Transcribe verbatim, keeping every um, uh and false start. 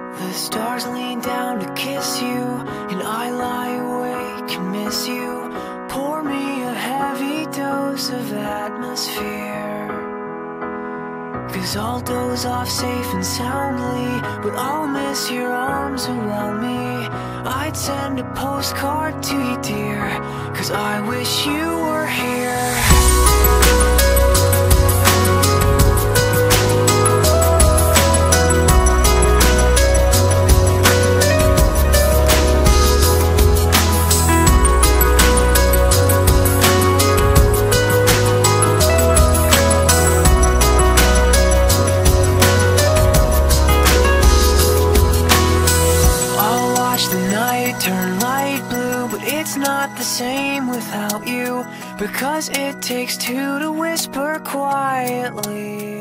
The stars lean down to kiss you, and I lie awake and miss you. Pour me a heavy dose of atmosphere, 'cause I'll doze off safe and soundly, but I'll miss your arms around me. I'd send a postcard to you, dear, 'cause I wish you were here. Turn light blue, but it's not the same without you, because it takes two to whisper quietly.